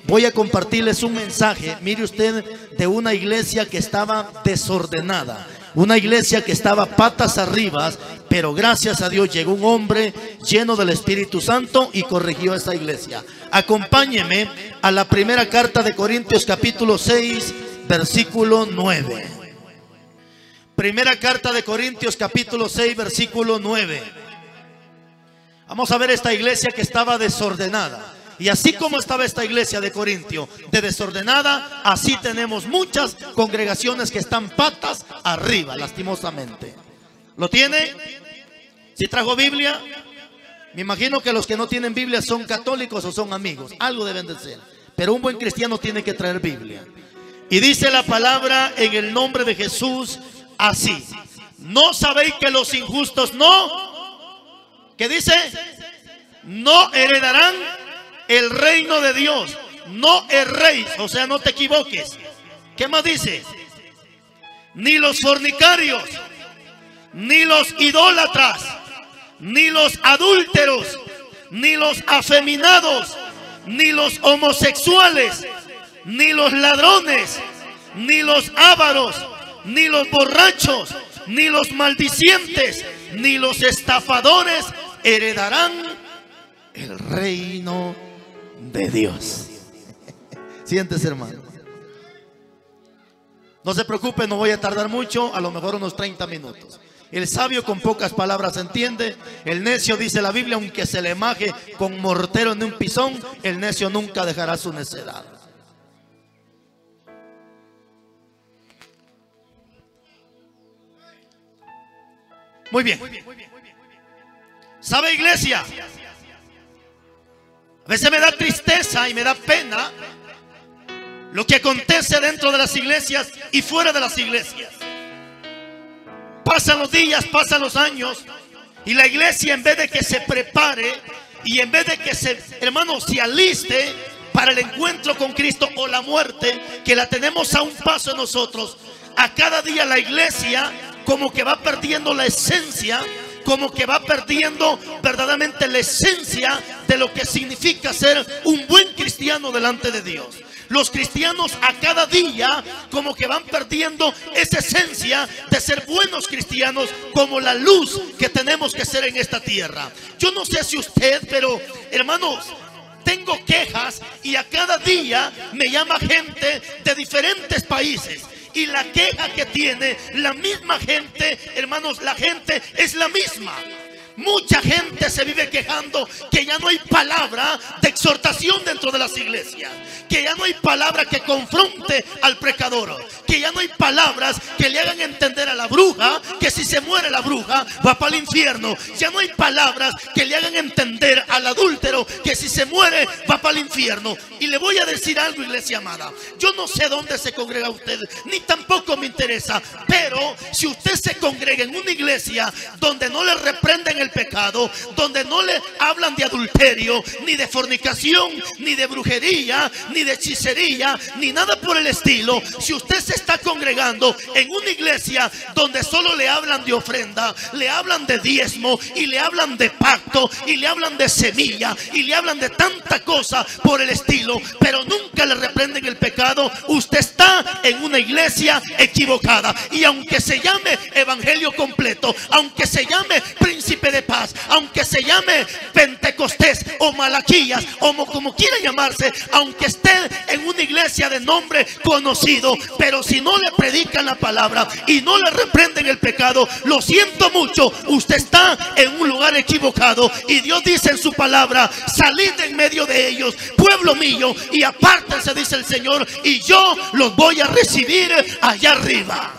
voy a compartirles un mensaje, mire usted, de una iglesia que estaba desordenada, una iglesia que estaba patas arriba, pero gracias a Dios llegó un hombre lleno del Espíritu Santo y corrigió esa iglesia. Acompáñeme a la primera carta de Corintios capítulo 6, versículo 9. Primera carta de Corintios capítulo 6, versículo 9. Vamos a ver esta iglesia que estaba desordenada. Y así como estaba esta iglesia de Corintio de desordenada, así tenemos muchas congregaciones que están patas arriba, lastimosamente. ¿Lo tiene? ¿Si trajo Biblia? Me imagino que los que no tienen Biblia son católicos o son amigos. Algo deben de ser. Pero un buen cristiano tiene que traer Biblia. Y dice la palabra en el nombre de Jesús así: ¿no sabéis que los injustos ¿qué dice? No heredarán el reino de Dios? No erréis, o sea, no te equivoques. ¿Qué más dice? Ni los fornicarios, ni los idólatras, ni los adúlteros, ni los afeminados, ni los homosexuales, ni los ladrones, ni los ávaros, ni los borrachos, ni los maldicientes, ni los estafadores heredarán el reino de Dios. Siéntese, hermano. No se preocupe, no voy a tardar mucho, a lo mejor unos 30 minutos. El sabio con pocas palabras entiende. El necio, dice la Biblia, aunque se le maje con mortero en un pisón, el necio nunca dejará su necedad. Muy bien. ¿Sabe, iglesia? A veces me da tristeza y me da pena lo que acontece dentro de las iglesias y fuera de las iglesias. Pasan los días, pasan los años, y la iglesia, en vez de que se prepare y en vez de que hermano, se aliste para el encuentro con Cristo o la muerte, que la tenemos a un paso de nosotros, a cada día la iglesia como que va perdiendo la esencia, como que va perdiendo verdaderamente la esencia de lo que significa ser un buen cristiano delante de Dios. Los cristianos a cada día como que van perdiendo esa esencia de ser buenos cristianos, como la luz que tenemos que ser en esta tierra. Yo no sé si usted, pero hermanos, tengo quejas y a cada día me llama gente de diferentes países. Y la queja que tiene la misma gente, hermanos, la gente es la misma. Mucha gente se vive quejando que ya no hay palabra de exhortación dentro de las iglesias, que ya no hay palabra que confronte al pecador, que ya no hay palabras que le hagan entender a la bruja que si se muere la bruja va para el infierno. Ya no hay palabras que le hagan entender al adúltero que si se muere va para el infierno. Y le voy a decir algo, iglesia amada, yo no sé dónde se congrega usted, ni tampoco me interesa, pero si usted se congrega en una iglesia donde no le reprenden el pecado, donde no le hablan de adulterio, ni de fornicación, ni de brujería, ni de hechicería, ni nada por el estilo, si usted se está congregando en una iglesia donde solo le hablan de ofrenda, le hablan de diezmo, y le hablan de pacto, y le hablan de semilla, y le hablan de tanta cosa por el estilo, pero nunca le reprenden el pecado, usted está en una iglesia equivocada. Y aunque se llame evangelio completo, aunque se llame príncipe de paz, aunque se llame Pentecostés o Malaquías o como quiera llamarse, aunque esté en una iglesia de nombre conocido, pero si no le predican la palabra y no le reprenden el pecado, lo siento mucho, usted está en un lugar equivocado. Y Dios dice en su palabra: salid de en medio de ellos, pueblo mío, y apártense, dice el Señor, y yo los voy a recibir allá arriba.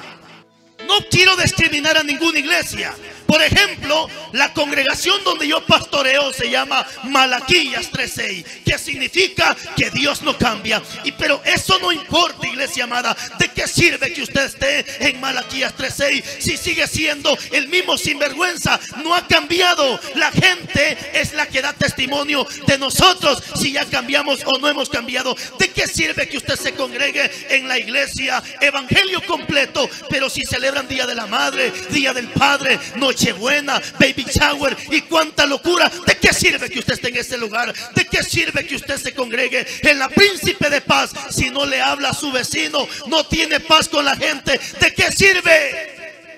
No quiero discriminar a ninguna iglesia. Por ejemplo, la congregación donde yo pastoreo se llama Malaquías 3:6, que significa que Dios no cambia. Pero eso no importa, iglesia amada. ¿De qué sirve que usted esté en Malaquías 3:6 si sigue siendo el mismo sinvergüenza? No ha cambiado. La gente es la que da testimonio de nosotros si ya cambiamos o no hemos cambiado. ¿De qué sirve que usted se congregue en la iglesia evangelio completo, pero si celebran Día de la Madre, Día del Padre, Noche Nochebuena, baby shower y cuánta locura. ¿De qué sirve que usted esté en ese lugar? ¿De qué sirve que usted se congregue en la Príncipe de Paz si no le habla a su vecino, no tiene paz con la gente? ¿De qué sirve?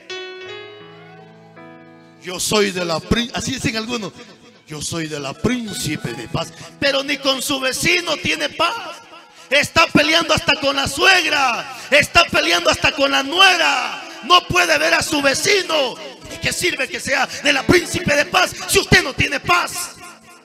Yo soy de la así dicen algunos, yo soy de la Príncipe de Paz, pero ni con su vecino tiene paz. Está peleando hasta con la suegra, está peleando hasta con la nuera. No puede ver a su vecino. ¿De qué sirve que sea de la Príncipe de Paz si usted no tiene paz?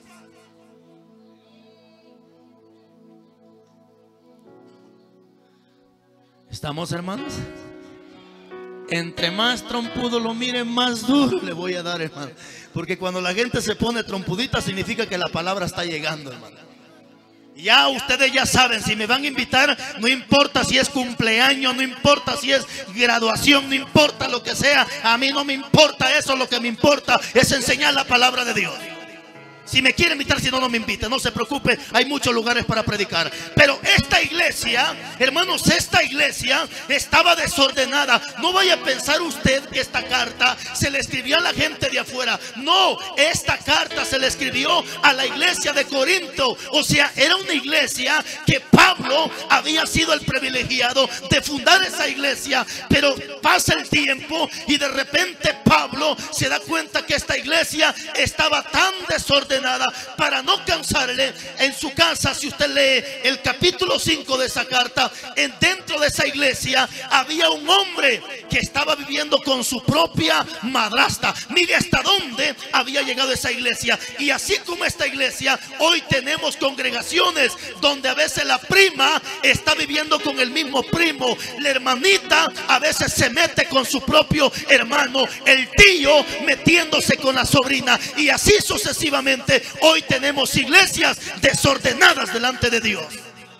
¿Estamos, hermanos? Entre más trompudo lo miren, más duro le voy a dar, hermano. Porque cuando la gente se pone trompudita, significa que la palabra está llegando, hermano. Ya ustedes ya saben, si me van a invitar, no importa si es cumpleaños, no importa si es graduación, no importa lo que sea. A mí no me importa eso, lo que me importa es enseñar la palabra de Dios. Si me quiere invitar, si no, no me invite, no se preocupe, hay muchos lugares para predicar. Pero esta iglesia, hermanos, esta iglesia estaba desordenada. No vaya a pensar usted que esta carta se le escribió a la gente de afuera. No, esta carta se le escribió a la iglesia de Corinto. O sea, era una iglesia que Pablo había sido el privilegiado de fundar esa iglesia. Pero pasa el tiempo y de repente Pablo se da cuenta que esta iglesia estaba tan desordenada. Para no cansarle, en su casa, si usted lee el capítulo 5 de esa carta, dentro de esa iglesia había un hombre que estaba viviendo con su propia madrastra. Mire hasta dónde había llegado esa iglesia. Y así como esta iglesia, hoy tenemos congregaciones donde a veces la prima está viviendo con el mismo primo, la hermanita a veces se mete con su propio hermano, el tío metiéndose con la sobrina, y así sucesivamente. Hoy tenemos iglesias desordenadas delante de Dios.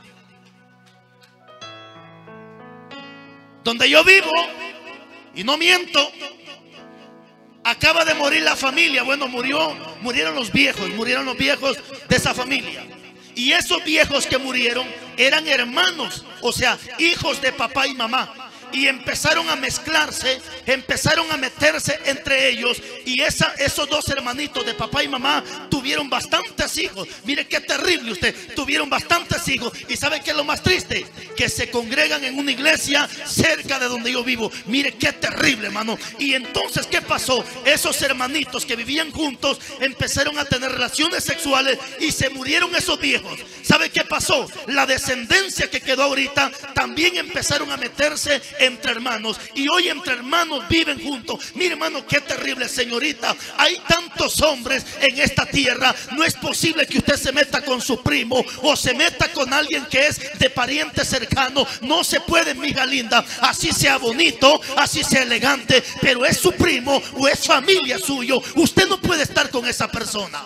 Donde yo vivo, y no miento, acaba de morir la familia. Bueno, murieron los viejos de esa familia. Y esos viejos que murieron eran hermanos, o sea, hijos de papá y mamá. Y empezaron a mezclarse, empezaron a meterse entre ellos. Y esos dos hermanitos de papá y mamá tuvieron bastantes hijos. Mire qué terrible usted. Tuvieron bastantes hijos. ¿Y sabe qué es lo más triste? Que se congregan en una iglesia cerca de donde yo vivo. Mire qué terrible, hermano. Y entonces, ¿qué pasó? Esos hermanitos que vivían juntos empezaron a tener relaciones sexuales y se murieron esos viejos. ¿Sabe qué pasó? La descendencia que quedó ahorita también empezaron a meterse entre hermanos, y hoy entre hermanos viven juntos. Mire, hermano, qué terrible, señorita. Hay tantos hombres en esta tierra. No es posible que usted se meta con su primo o se meta con alguien que es de pariente cercano. No se puede, mija linda, así sea bonito, así sea elegante, pero es su primo o es familia suyo. Usted no puede estar con esa persona.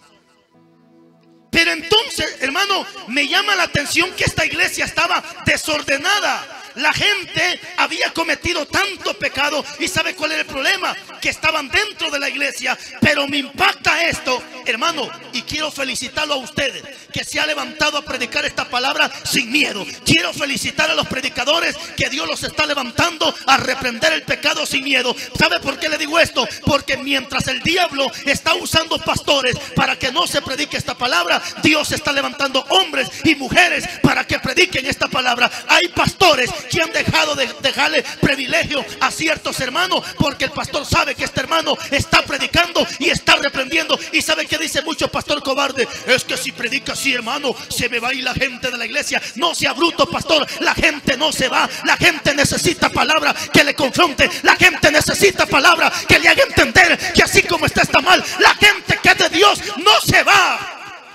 Pero entonces, hermano, me llama la atención que esta iglesia estaba desordenada. La gente había cometido tanto pecado. ¿Y sabe cuál era el problema? Que estaban dentro de la iglesia. Pero me impacta esto, hermano, y quiero felicitarlo a ustedes que se ha levantado a predicar esta palabra sin miedo. Quiero felicitar a los predicadores que Dios los está levantando a reprender el pecado sin miedo. ¿Sabe por qué le digo esto? Porque mientras el diablo está usando pastores para que no se predique esta palabra, Dios está levantando hombres y mujeres para que prediquen esta palabra. Hay pastores que han dejado de dejarle privilegio a ciertos hermanos porque el pastor sabe que este hermano está predicando y está reprendiendo. ¿Y sabe qué dice mucho pastor cobarde? Es que si predica así, hermano, se me va a ir la gente de la iglesia. No sea bruto, pastor, la gente no se va. La gente necesita palabra que le confronte. La gente necesita palabra que le haga entender que así como está mal. La gente que es de Dios no se va.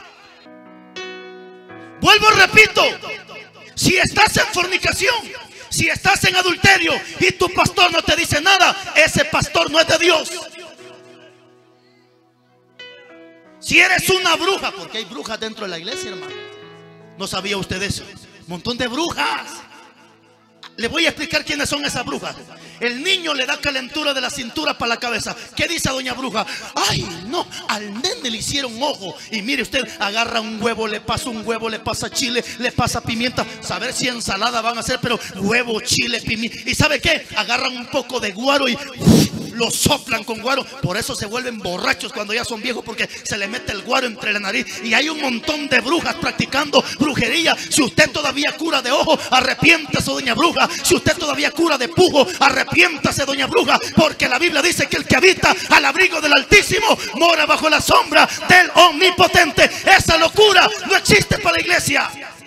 Vuelvo, repito, si estás en fornicación, si estás en adulterio y tu pastor no te dice nada, ese pastor no es de Dios. Si eres una bruja, porque hay brujas dentro de la iglesia, hermano. ¿No sabía usted eso? Un montón de brujas. Le voy a explicar quiénes son esas brujas. El niño le da calentura de la cintura para la cabeza. ¿Qué dice doña bruja? Ay, no, al nene le hicieron ojo. Y mire usted, agarra un huevo, le pasa un huevo, le pasa chile, le pasa pimienta. Saber si ensalada van a hacer, pero huevo, chile, pimienta. ¿Y sabe qué? Agarran un poco de guaro y lo soplan con guaro. Por eso se vuelven borrachos cuando ya son viejos, porque se le mete el guaro entre la nariz. Y hay un montón de brujas practicando brujería. Si usted todavía cura de ojo, arrepiéntase, doña bruja. Si usted todavía cura de pujo, arrepiéntase, doña bruja, porque la Biblia dice que el que habita al abrigo del Altísimo mora bajo la sombra del Omnipotente. Esa locura no existe para la iglesia.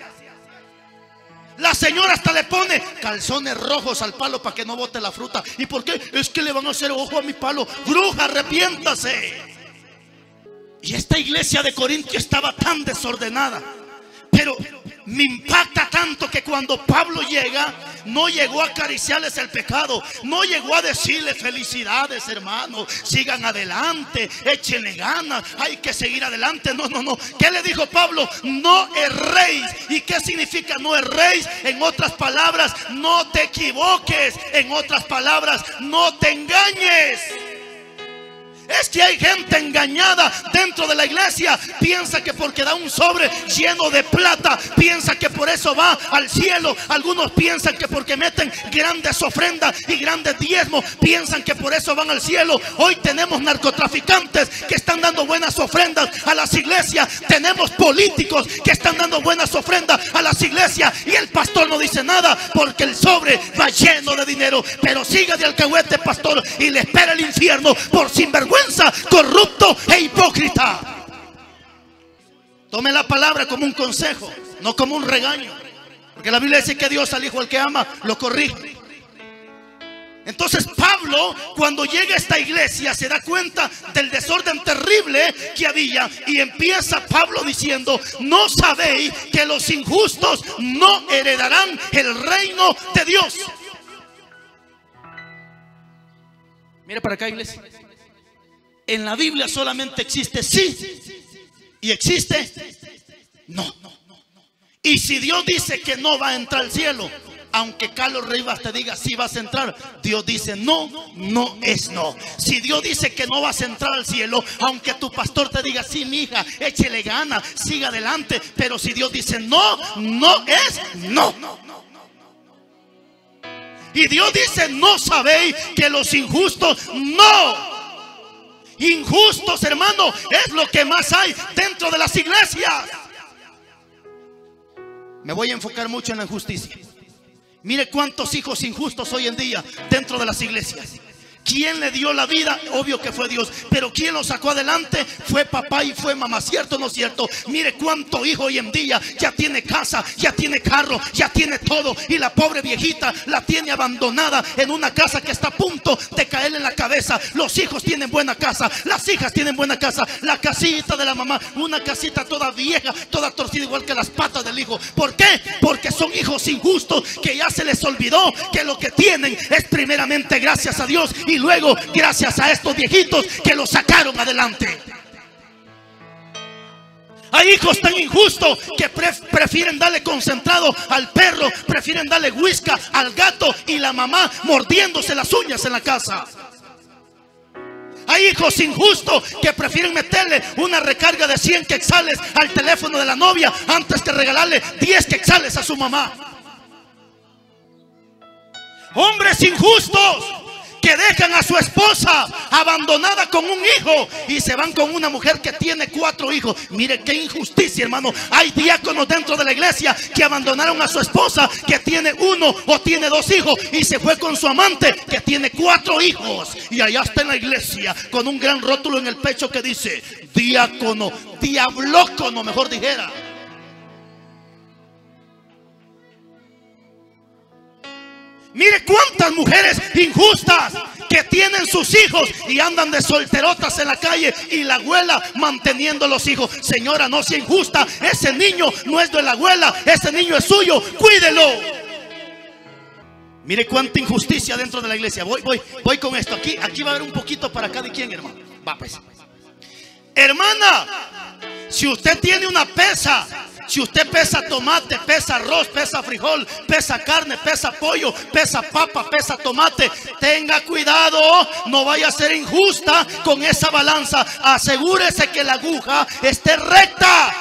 La señora hasta le pone calzones rojos al palo para que no bote la fruta. ¿Y por qué? Es que le van a hacer ojo a mi palo. Bruja, arrepiéntase. Y esta iglesia de Corintio estaba tan desordenada. Pero me impacta tanto que cuando Pablo llega, no llegó a acariciarles el pecado, no llegó a decirles felicidades, hermanos, sigan adelante, échenle ganas, hay que seguir adelante. No, no, no. ¿Qué le dijo Pablo? No erréis. ¿Y qué significa no erréis? En otras palabras, no te equivoques. En otras palabras, no te engañes. Es que hay gente engañada dentro de la iglesia. Piensa que porque da un sobre lleno de plata, piensa que por eso va al cielo. Algunos piensan que porque meten grandes ofrendas y grandes diezmos, piensan que por eso van al cielo. Hoy tenemos narcotraficantes que están dando buenas ofrendas a las iglesias. Tenemos políticos que están dando buenas ofrendas a las iglesias. Y el pastor no dice nada porque el sobre va lleno de dinero. Pero siga de alcahuete, pastor, y le espera el infierno por sinvergüenza, corrupto e hipócrita. Tome la palabra como un consejo, no como un regaño, porque la Biblia dice que Dios al hijo al que ama lo corrige. Entonces Pablo, cuando llega a esta iglesia, se da cuenta del desorden terrible que había, y empieza Pablo diciendo: ¿no sabéis que los injustos no heredarán el reino de Dios? Mire para acá, iglesia. En la Biblia solamente existe sí y existe no. Y si Dios dice que no va a entrar al cielo, aunque Carlos Rivas te diga sí vas a entrar, Dios dice no, no es no. Si Dios dice que no vas a entrar al cielo, aunque tu pastor te diga sí, mi hija, échele gana, siga adelante, pero si Dios dice no, no es no. Y Dios dice: no sabéis que los injustos no. Injustos, hermano, es lo que más hay dentro de las iglesias. Me voy a enfocar mucho en la injusticia. Mire cuántos hijos injustos hoy en día dentro de las iglesias. ¿Quién le dio la vida? Obvio que fue Dios. Pero ¿quién lo sacó adelante? Fue papá y fue mamá. ¿Cierto o no cierto? Mire cuánto hijo hoy en día ya tiene casa, ya tiene carro, ya tiene todo, y la pobre viejita la tiene abandonada en una casa que está a punto de caerle en la cabeza. Los hijos tienen buena casa, las hijas tienen buena casa. La casita de la mamá, una casita toda vieja, toda torcida, igual que las patas del hijo. ¿Por qué? Porque son hijos injustos que ya se les olvidó que lo que tienen es primeramente gracias a Dios, y luego gracias a estos viejitos que lo sacaron adelante. Hay hijos tan injustos que prefieren darle concentrado al perro, prefieren darle whisky al gato, y la mamá mordiéndose las uñas en la casa. Hay hijos injustos que prefieren meterle una recarga de 100 quetzales al teléfono de la novia antes que regalarle 10 quetzales a su mamá. Hombres injustos que dejan a su esposa abandonada con un hijo y se van con una mujer que tiene 4 hijos. Mire qué injusticia, hermano. Hay diáconos dentro de la iglesia que abandonaron a su esposa que tiene 1 o tiene 2 hijos y se fue con su amante que tiene 4 hijos, y allá está en la iglesia con un gran rótulo en el pecho que dice diácono, diablócono, mejor dijera. Mire cuántas mujeres injustas que tienen sus hijos y andan de solterotas en la calle, y la abuela manteniendo los hijos. Señora, no sea injusta. Ese niño no es de la abuela, ese niño es suyo, cuídelo. Mire cuánta injusticia dentro de la iglesia. Voy con esto. Aquí va a haber un poquito para cada quien, hermano. Va pues. Hermana, si usted tiene una pesa, si usted pesa tomate, pesa arroz, pesa frijol, pesa carne, pesa pollo, pesa papa, pesa tomate, tenga cuidado, no vaya a ser injusta con esa balanza. Asegúrese que la aguja esté recta,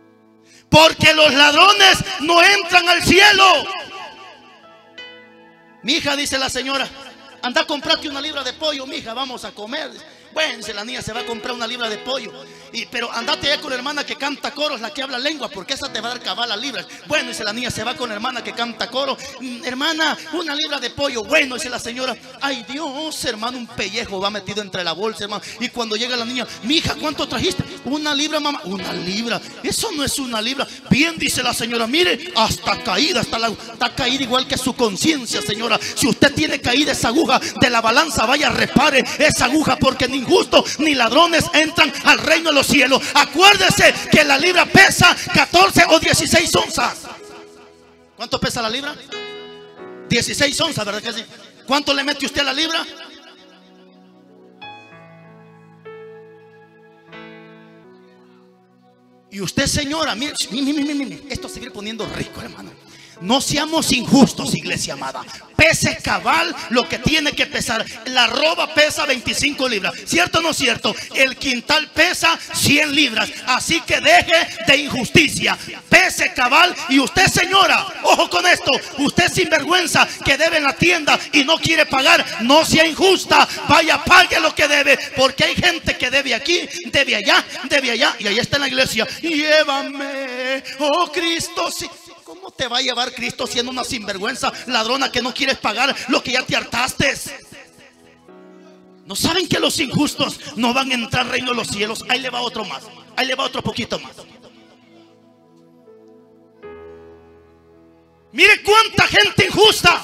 porque los ladrones no entran al cielo. Mi hija, dice la señora, anda a comprarte una libra de pollo, mi hija, vamos a comer. Bueno, dice la niña, se va a comprar una libra de pollo. Pero andate allá con la hermana que canta coros, la que habla lengua, porque esa te va a dar cabal las libras. Bueno, dice la niña, se va con la hermana que canta coro. Hermana, una libra de pollo. Bueno, dice la señora, ay Dios, hermano, un pellejo va metido entre la bolsa, hermano. Y cuando llega la niña, mi hija, ¿cuánto trajiste? Una libra, mamá. Una libra, eso no es una libra. Bien, dice la señora, mire, hasta caída, está caída igual que su conciencia, señora. Si usted tiene caída esa aguja de la balanza, vaya, repare esa aguja, porque ni injustos ni ladrones entran al reino de los cielos. Acuérdese que la libra pesa 14 o 16 onzas. ¿Cuánto pesa la libra? 16 onzas, ¿verdad que sí? ¿Cuánto le mete usted a la libra? Y usted, señora, mire, esto se sigue poniendo rico, hermano. No seamos injustos, iglesia amada. Pese cabal lo que tiene que pesar. La arroba pesa 25 libras, ¿cierto o no cierto? El quintal pesa 100 libras. Así que deje de injusticia. Pese cabal. Y usted, señora, ojo con esto, usted sinvergüenza que debe en la tienda y no quiere pagar, no sea injusta. Vaya, pague lo que debe, porque hay gente que debe aquí, debe allá, y ahí está en la iglesia. Llévame, oh Cristo. Sí. ¿Cómo te va a llevar Cristo siendo una sinvergüenza ladrona que no quieres pagar lo que ya te hartaste? ¿No saben que los injustos no van a entrar al reino de los cielos? Ahí le va otro más. Ahí le va otro poquito más. Mire cuánta gente injusta.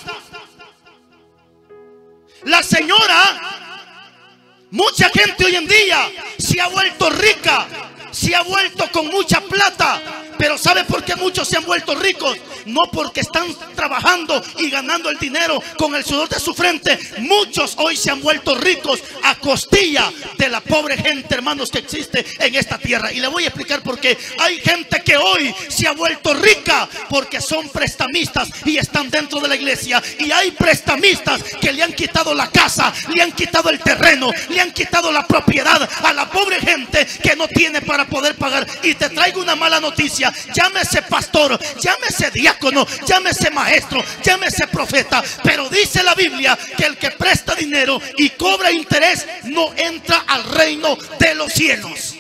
La señora, mucha gente hoy en día se ha vuelto rica, se ha vuelto con mucha plata. Pero ¿sabe por qué muchos se han vuelto ricos? No porque están trabajando y ganando el dinero con el sudor de su frente. Muchos hoy se han vuelto ricos a costilla de la pobre gente, hermanos, que existe en esta tierra. Y le voy a explicar por qué. Hay gente que hoy se ha vuelto rica porque son prestamistas y están dentro de la iglesia. Y hay prestamistas que le han quitado la casa, le han quitado el terreno, le han quitado la propiedad a la pobre gente que no tiene para poder pagar. Y te traigo una mala noticia. Llámese pastor, llámese diácono, llámese maestro, llámese profeta, pero dice la Biblia que el que presta dinero y cobra interés no entra al reino de los cielos.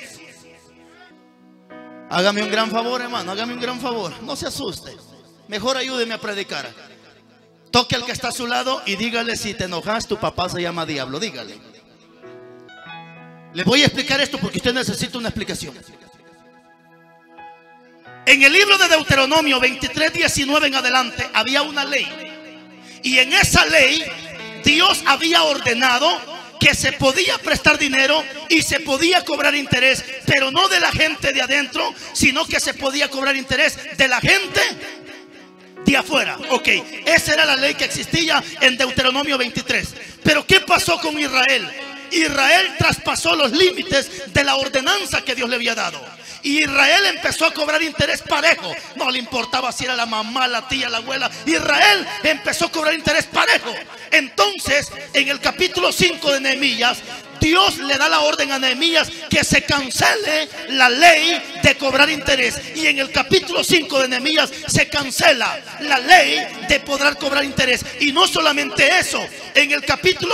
Hágame un gran favor, hermano, hágame un gran favor. No se asuste, mejor ayúdeme a predicar. Toque al que está a su lado y dígale: si te enojas, tu papá se llama diablo. Dígale. Le voy a explicar esto porque usted necesita una explicación. En el libro de Deuteronomio 23:19 en adelante había una ley. Y en esa ley Dios había ordenado que se podía prestar dinero y se podía cobrar interés, pero no de la gente de adentro, sino que se podía cobrar interés de la gente de afuera. Ok, esa era la ley que existía en Deuteronomio 23. Pero ¿qué pasó con Israel? Israel traspasó los límites de la ordenanza que Dios le había dado. Y Israel empezó a cobrar interés parejo. No le importaba si era la mamá, la tía, la abuela. Israel empezó a cobrar interés parejo. Entonces, en el capítulo 5 de Nehemías, Dios le da la orden a Nehemías que se cancele la ley de cobrar interés. Y en el capítulo 5 de Nehemías se cancela la ley de poder cobrar interés. Y no solamente eso, en el capítulo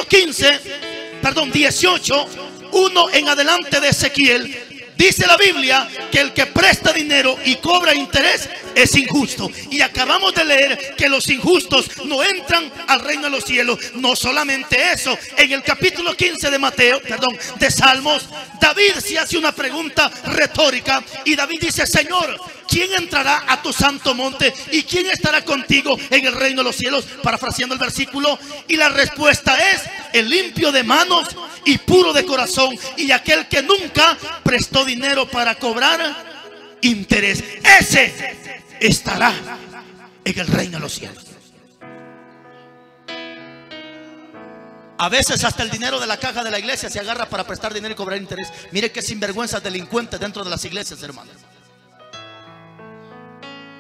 18, 1 en adelante de Ezequiel, dice la Biblia que el que presta dinero y cobra interés es injusto. Y acabamos de leer que los injustos no entran al reino de los cielos. No solamente eso, en el capítulo 15 de Salmos, David se hace una pregunta retórica. Y David dice: Señor, ¿quién entrará a tu santo monte y quién estará contigo en el reino de los cielos? Parafraseando el versículo. Y la respuesta es: el limpio de manos y puro de corazón, y aquel que nunca prestó dinero para cobrar interés, ese estará en el reino de los cielos. A veces hasta el dinero de la caja de la iglesia se agarra para prestar dinero y cobrar interés. Mire qué sinvergüenzas delincuentes dentro de las iglesias, hermanos.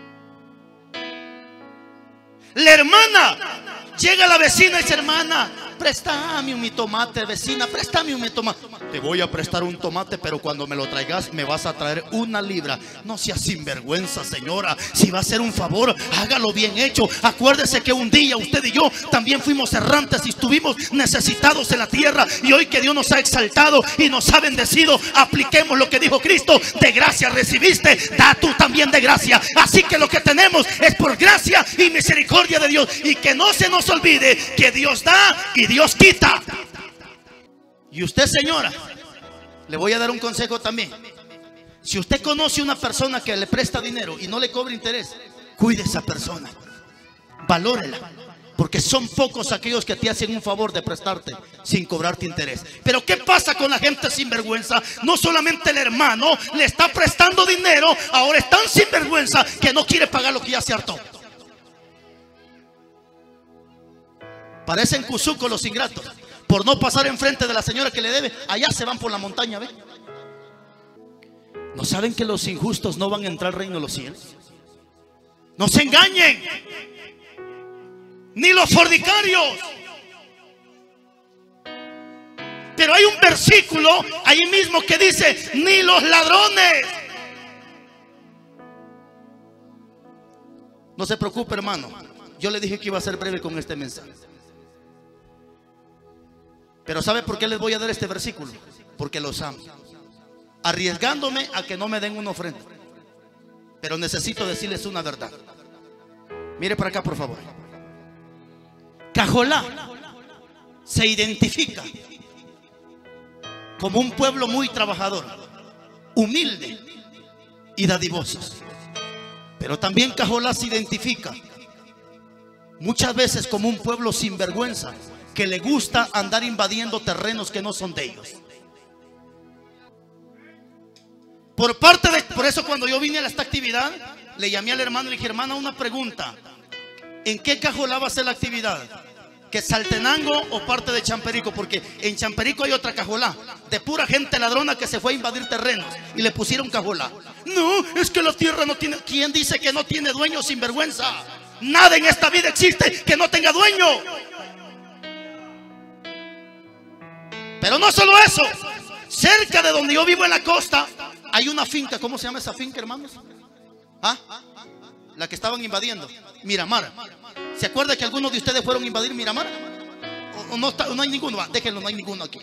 La hermana llega a la vecina y dice: hermana, préstame un tomate, vecina, préstame un tomate. Te voy a prestar un tomate, pero cuando me lo traigas me vas a traer 1 libra. No seas sinvergüenza, señora. Si va a hacer un favor, hágalo bien hecho. Acuérdese que un día usted y yo también fuimos errantes y estuvimos necesitados en la tierra, y hoy que Dios nos ha exaltado y nos ha bendecido, apliquemos lo que dijo Cristo: de gracia recibiste, da tú también de gracia. Así que lo que tenemos es por gracia y misericordia de Dios, y que no se nos olvide que Dios da y Dios quita. Y usted, señora, le voy a dar un consejo también. Si usted conoce una persona que le presta dinero y no le cobra interés, cuide a esa persona, valórela, porque son pocos aquellos que te hacen un favor de prestarte sin cobrarte interés. Pero ¿qué pasa con la gente sinvergüenza? No solamente el hermano le está prestando dinero, ahora es tan sinvergüenza que no quiere pagar lo que ya se hartó. Parecen cuzucos los ingratos. Por no pasar enfrente de la señora que le debe, allá se van por la montaña, ¿ve? ¿No saben que los injustos no van a entrar al reino de los cielos? No se engañen. Ni los fornicarios. Pero hay un versículo ahí mismo que dice: ni los ladrones. No se preocupe, hermano. Yo le dije que iba a ser breve con este mensaje. Pero ¿sabe por qué les voy a dar este versículo? Porque los amo, arriesgándome a que no me den una ofrenda. Pero necesito decirles una verdad. Mire para acá, por favor. Cajolá se identifica como un pueblo muy trabajador, humilde y dadivosos. Pero también Cajolá se identifica muchas veces como un pueblo sinvergüenza, que le gusta andar invadiendo terrenos que no son de ellos. Por eso cuando yo vine a esta actividad, le llamé al hermano y le dije: hermana, una pregunta. ¿En qué Cajolá va a ser la actividad? ¿Que Saltenango o parte de Champerico? Porque en Champerico hay otra Cajolá de pura gente ladrona que se fue a invadir terrenos y le pusieron Cajolá. No, es que la tierra no tiene. ¿Quién dice que no tiene dueño, sinvergüenza? Nada en esta vida existe que no tenga dueño. Pero no solo eso, cerca de donde yo vivo en la costa hay una finca. ¿Cómo se llama esa finca, hermanos? ¿Ah? La que estaban invadiendo, Miramar. ¿Se acuerda que algunos de ustedes fueron a invadir Miramar? ¿O no hay ninguno? Déjenlo, no hay ninguno aquí.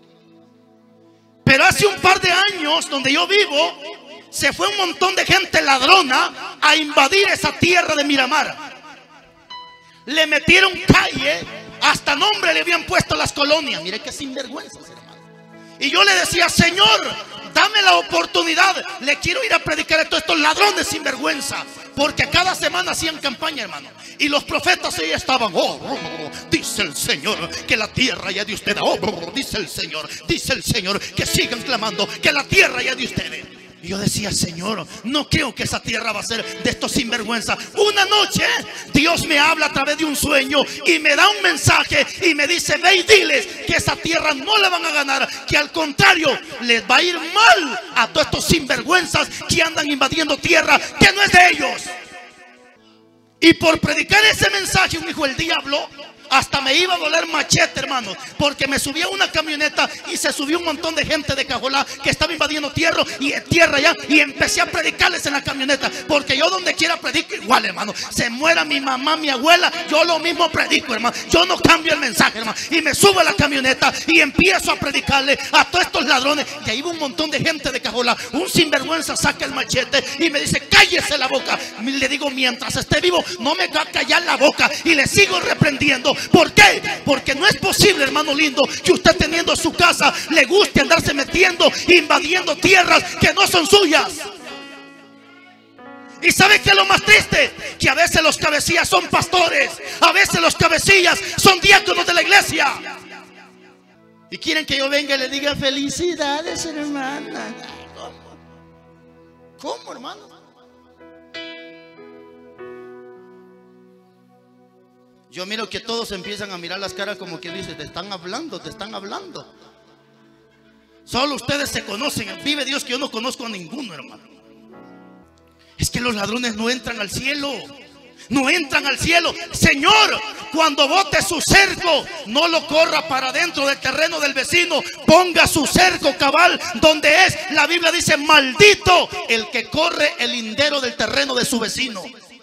Pero hace un par de años, donde yo vivo, se fue un montón de gente ladrona a invadir esa tierra de Miramar. Le metieron calle, hasta nombre le habían puesto las colonias. Mire qué sinvergüenza, hermano. Y yo le decía: Señor, dame la oportunidad, le quiero ir a predicar a todos estos ladrones sinvergüenza. Porque cada semana hacían campaña, hermano, y los profetas ahí estaban: dice el Señor que la tierra ya de ustedes. Dice el Señor que sigan clamando que la tierra ya de ustedes. Y yo decía: Señor, no creo que esa tierra va a ser de estos sinvergüenza. Una noche Dios me habla a través de un sueño y me da un mensaje y me dice: ve y diles que esa tierra no la van a ganar, que al contrario les va a ir mal a todos estos sinvergüenzas que andan invadiendo tierra que no es de ellos. Y por predicar ese mensaje, un hijo del diablo, hasta me iba a doler machete, hermano, porque me subí a una camioneta y se subió un montón de gente de Cajolá que estaba invadiendo tierra ya, y empecé a predicarles en la camioneta, porque yo donde quiera predico igual, hermano. Se muera mi mamá, mi abuela, yo lo mismo predico, hermano. Yo no cambio el mensaje, hermano. Y me subo a la camioneta y empiezo a predicarle a todos estos ladrones. Y ahí iba un montón de gente de Cajolá. Un sinvergüenza saca el machete y me dice: cállese la boca. Y le digo: mientras esté vivo no me va a callar la boca. Y le sigo reprendiendo. ¿Por qué? Porque no es posible, hermano lindo, que usted teniendo su casa le guste andarse metiendo, invadiendo tierras que no son suyas. ¿Y sabe qué es lo más triste? Que a veces los cabecillas son pastores, a veces los cabecillas son diáconos de la iglesia. Y quieren que yo venga y le diga: felicidades, hermana. ¿Cómo, hermano? Yo miro que todos empiezan a mirar las caras como que dice: te están hablando, te están hablando. Solo ustedes se conocen. Vive Dios que yo no conozco a ninguno, hermano. Es que los ladrones no entran al cielo. no entran al cielo. Señor, cuando bote su cerco, no lo corra para dentro del terreno del vecino, ponga su cerco cabal donde es. La Biblia dice: maldito el que corre el lindero del terreno de su vecino.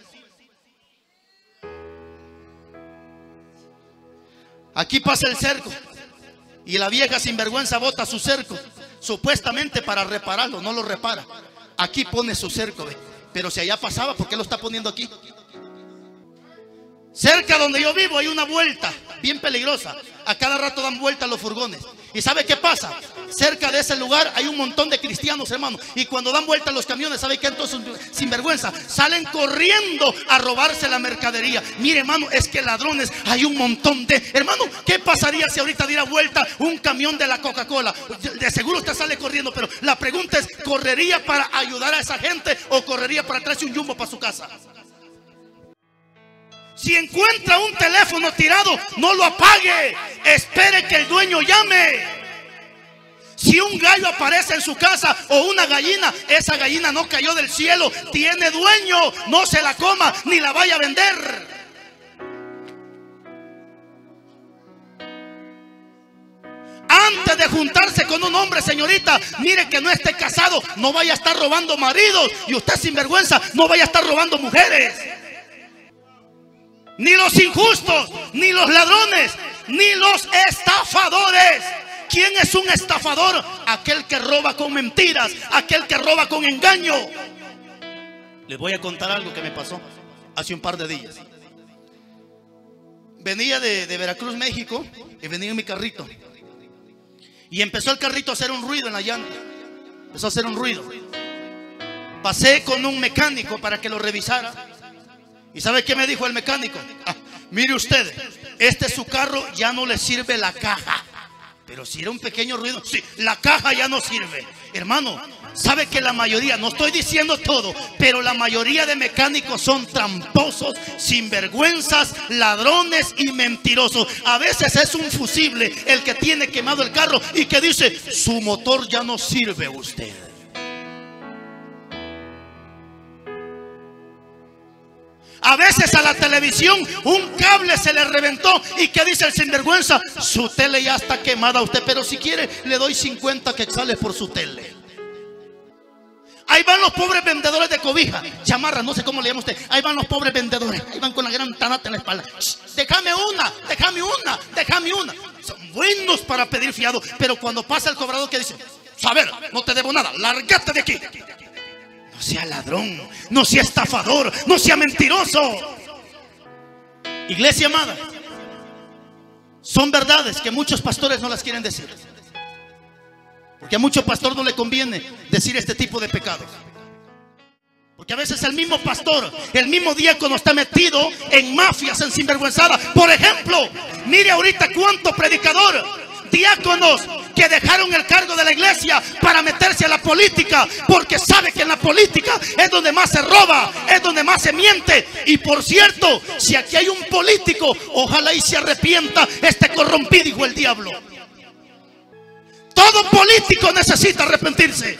Aquí pasa el cerco y la vieja sinvergüenza bota su cerco, supuestamente para repararlo, no lo repara. Aquí pone su cerco, ¿ve? Pero si allá pasaba, ¿por qué lo está poniendo aquí? Cerca donde yo vivo hay una vuelta bien peligrosa. A cada rato dan vueltas los furgones. ¿Y sabe qué pasa? Cerca de ese lugar hay un montón de cristianos, hermano. Y cuando dan vueltas los camiones, ¿sabe qué? Entonces, sinvergüenza, salen corriendo a robarse la mercadería. Mire, hermano, es que ladrones hay un montón de... Hermano, ¿qué pasaría si ahorita diera vuelta un camión de la Coca-Cola? De seguro usted sale corriendo, pero la pregunta es: ¿correría para ayudar a esa gente o correría para traerse un jumbo para su casa? Si encuentra un teléfono tirado, no lo apague. Espere que el dueño llame. Si un gallo aparece en su casa o una gallina, esa gallina no cayó del cielo, tiene dueño. No se la coma ni la vaya a vender. Antes de juntarse con un hombre, señorita, mire que no esté casado. No vaya a estar robando maridos. Y usted, sinvergüenza, no vaya a estar robando mujeres. Ni los injustos, ni los ladrones, ni los estafadores. ¿Quién es un estafador? Aquel que roba con mentiras, aquel que roba con engaño. Les voy a contar algo que me pasó hace un par de días. Venía de Veracruz, México, y venía en mi carrito. Y empezó el carrito a hacer un ruido en la llanta. Empezó a hacer un ruido. Pasé con un mecánico para que lo revisara. ¿Y sabe qué me dijo el mecánico? Mire usted, este es su carro, ya no le sirve la caja. Pero si era un pequeño ruido, sí, la caja ya no sirve. Hermano, sabe que la mayoría, no estoy diciendo todo, pero la mayoría de mecánicos son tramposos, sinvergüenzas, ladrones y mentirosos. A veces es un fusible el que tiene quemado el carro y que dice: su motor ya no sirve usted. A veces a la televisión un cable se le reventó y que dice el sinvergüenza: su tele ya está quemada a usted, pero si quiere le doy 50 quetzales por su tele. Ahí van los pobres vendedores de cobija, chamarra, no sé cómo le llama usted. Ahí van los pobres vendedores, ahí van con la gran tanata en la espalda. Déjame una, déjame una, déjame una. Son buenos para pedir fiado, pero cuando pasa el cobrador, que dice: a ver, no te debo nada, lárgate de aquí. No sea ladrón, no sea estafador, no sea mentiroso. Iglesia amada, son verdades que muchos pastores no las quieren decir, porque a muchos pastores no le conviene decir este tipo de pecados. Porque a veces el mismo pastor, el mismo diácono está metido en mafias, en sinvergüenzada. Por ejemplo, mire ahorita cuánto predicador, diáconos que dejaron el cargo de la iglesia para meterse a la política, porque sabe que en la política es donde más se roba, es donde más se miente. Y por cierto, si aquí hay un político, ojalá y se arrepienta este corrompido hijo del diablo. Todo político necesita arrepentirse.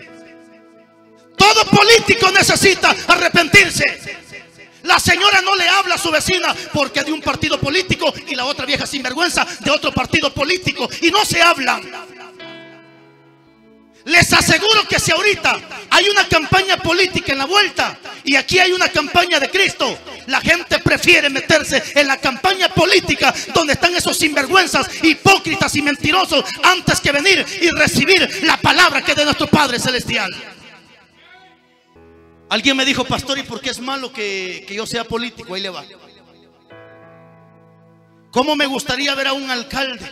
Todo político necesita arrepentirse. La señora no le habla a su vecina porque es de un partido político, y la otra vieja sinvergüenza de otro partido político, y no se hablan. Les aseguro que si ahorita hay una campaña política en la vuelta y aquí hay una campaña de Cristo, la gente prefiere meterse en la campaña política donde están esos sinvergüenzas, hipócritas y mentirosos, antes que venir y recibir la palabra que es de nuestro Padre Celestial. Alguien me dijo: pastor, ¿y por qué es malo que yo sea político? Ahí le va. ¿Cómo me gustaría ver a un alcalde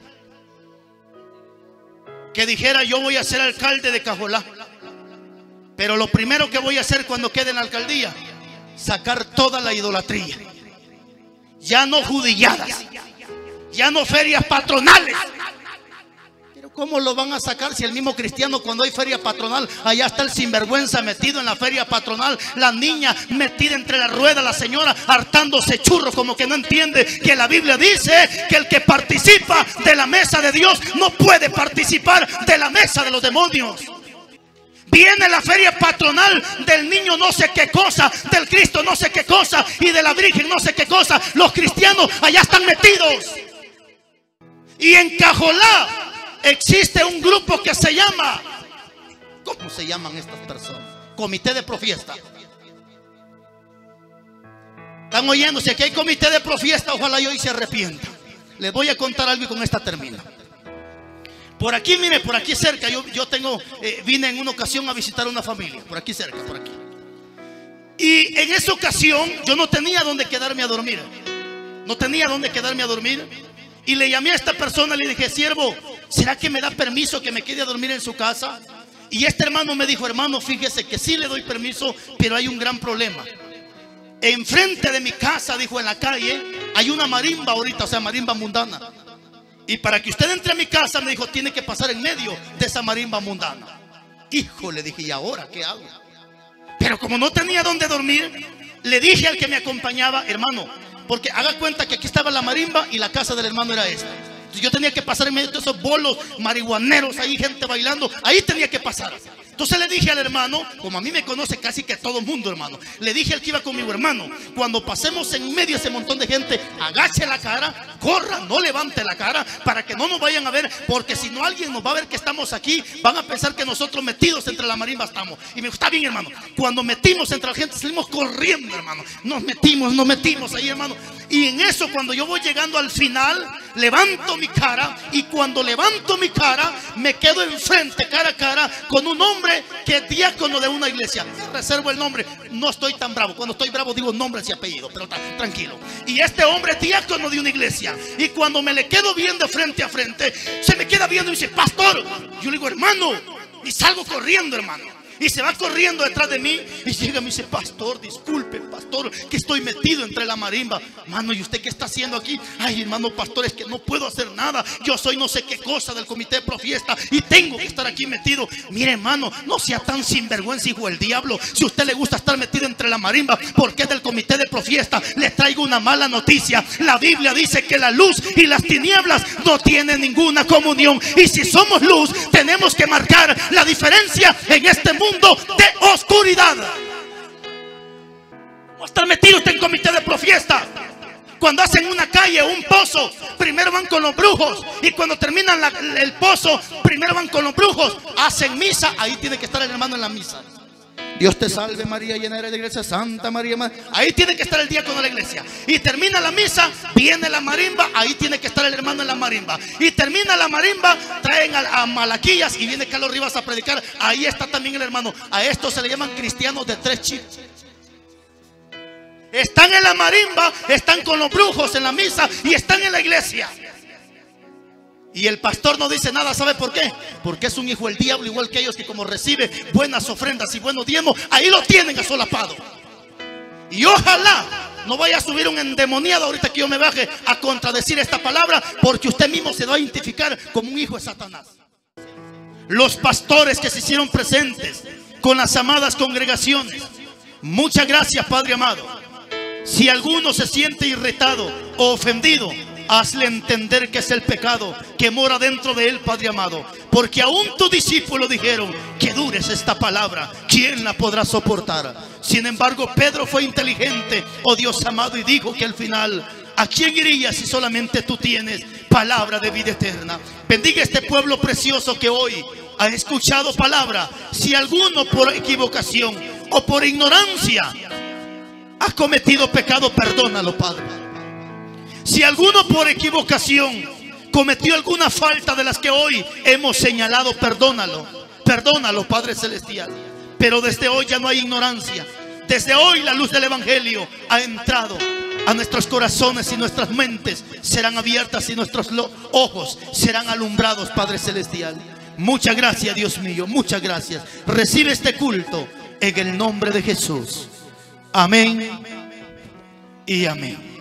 que dijera: yo voy a ser alcalde de Cajolá, pero lo primero que voy a hacer cuando quede en la alcaldía, sacar toda la idolatría? Ya no judilladas, ya no ferias patronales. ¿Cómo lo van a sacar si el mismo cristiano, cuando hay feria patronal, allá está el sinvergüenza metido en la feria patronal, la niña metida entre la rueda, la señora hartándose churros, como que no entiende que la Biblia dice que el que participa de la mesa de Dios no puede participar de la mesa de los demonios? Viene la feria patronal del niño no sé qué cosa, del Cristo no sé qué cosa y de la Virgen no sé qué cosa. Los cristianos allá están metidos. Y en Cajolá existe un grupo que se llama, ¿cómo se llaman estas personas? Comité de Profiesta. ¿Están oyendo? Si aquí hay comité de Profiesta, ojalá yo hoy se arrepienta. Les voy a contar algo y con esta termino. Por aquí, mire, por aquí cerca, yo tengo, vine en una ocasión a visitar a una familia. Por aquí cerca, por aquí. Y en esa ocasión yo no tenía dónde quedarme a dormir. No tenía dónde quedarme a dormir. Y le llamé a esta persona y le dije: siervo, ¿será que me da permiso que me quede a dormir en su casa? Y este hermano me dijo: hermano, fíjese que sí le doy permiso, pero hay un gran problema. Enfrente de mi casa, dijo, en la calle, hay una marimba ahorita, o sea, marimba mundana. Y para que usted entre a mi casa, me dijo, tiene que pasar en medio de esa marimba mundana. Hijo, le dije, ¿y ahora qué hago? Pero como no tenía dónde dormir, le dije al que me acompañaba: hermano, porque haga cuenta que aquí estaba la marimba y la casa del hermano era esta. Entonces yo tenía que pasar en medio de esos bolos marihuaneros, ahí gente bailando, ahí tenía que pasar. Entonces le dije al hermano, como a mí me conoce casi que todo el mundo, hermano, le dije al que iba conmigo: hermano, cuando pasemos en medio de ese montón de gente, agache la cara, corra, no levante la cara, para que no nos vayan a ver, porque si no alguien nos va a ver que estamos aquí, van a pensar que nosotros metidos entre la marimba estamos. Y me dijo: está bien, hermano. Cuando metimos entre la gente, salimos corriendo, hermano. Nos metimos ahí, hermano. Y en eso, cuando yo voy llegando al final, levanto mi cara, y cuando levanto mi cara, me quedo enfrente, cara a cara, con un hombre que es diácono de una iglesia. Reservo el nombre, no estoy tan bravo. Cuando estoy bravo digo nombres y apellidos, pero tranquilo. Y este hombre es diácono de una iglesia. Y cuando me le quedo viendo frente a frente, se me queda viendo y dice: pastor. Yo le digo: hermano. Y salgo corriendo, hermano. Y se va corriendo detrás de mí y llega y me dice: pastor, disculpe, pastor, que estoy metido entre la marimba. Hermano, ¿y usted qué está haciendo aquí? Ay, hermano pastor, es que no puedo hacer nada. Yo soy no sé qué cosa del comité de Profiesta y tengo que estar aquí metido. Mire, hermano, no sea tan sinvergüenza, hijo del diablo. Si a usted le gusta estar metido entre la marimba porque es del comité de Profiesta, le traigo una mala noticia. La Biblia dice que la luz y las tinieblas no tienen ninguna comunión. Y si somos luz, tenemos que marcar la diferencia en este mundo de oscuridad. ¿Cómo está metido usted en comité de Profiesta? Cuando hacen una calle, un pozo, primero van con los brujos, y cuando terminan el pozo, primero van con los brujos. Hacen misa, ahí tiene que estar el hermano en la misa. Dios te salve María, llena eres de gracia, Santa María. Ahí tiene que estar el diácono de la iglesia. Y termina la misa, viene la marimba, ahí tiene que estar el hermano en la marimba. Y termina la marimba, traen a Malaquías y viene Carlos Rivas a predicar. Ahí está también el hermano. A estos se le llaman cristianos de tres chips. Están en la marimba, están con los brujos en la misa y están en la iglesia. Y el pastor no dice nada. ¿Sabe por qué? Porque es un hijo del diablo, igual que ellos, que como recibe buenas ofrendas y buenos diezmos, ahí lo tienen asolapado. Y ojalá no vaya a subir un endemoniado ahorita que yo me baje a contradecir esta palabra, porque usted mismo se va a identificar como un hijo de Satanás. Los pastores que se hicieron presentes con las amadas congregaciones, muchas gracias, Padre amado. Si alguno se siente irritado o ofendido, hazle entender que es el pecado que mora dentro de él, Padre amado. Porque aún tus discípulos dijeron: que dura es esta palabra, ¿quién la podrá soportar? Sin embargo, Pedro fue inteligente, oh Dios amado, y dijo que al final: ¿a quién iría si solamente tú tienes palabra de vida eterna? Bendiga este pueblo precioso que hoy ha escuchado palabra. Si alguno por equivocación o por ignorancia ha cometido pecado, perdónalo, Padre. Si alguno por equivocación cometió alguna falta de las que hoy hemos señalado, perdónalo. Perdónalo, Padre Celestial. Pero desde hoy ya no hay ignorancia. Desde hoy la luz del Evangelio ha entrado a nuestros corazones y nuestras mentes serán abiertas y nuestros ojos serán alumbrados, Padre Celestial. Muchas gracias, Dios mío, muchas gracias. Recibe este culto en el nombre de Jesús. Amén y amén.